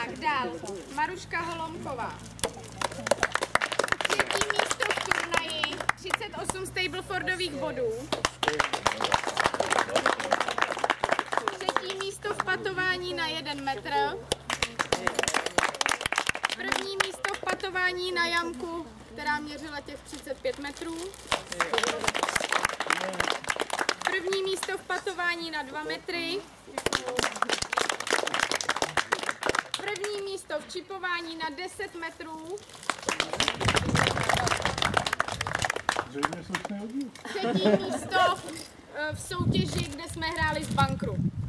Tak, dál. Maruška Holomková. Třetí místo v turnaji, 38 Stablefordových bodů. Třetí místo v patování na 1 metr. První místo v patování na jamku, která měřila těch 35 metrů. První místo v patování na 2 metry. První místo v čipování na 10 metrů. Třetí místo v soutěži, kde jsme hráli z bankru.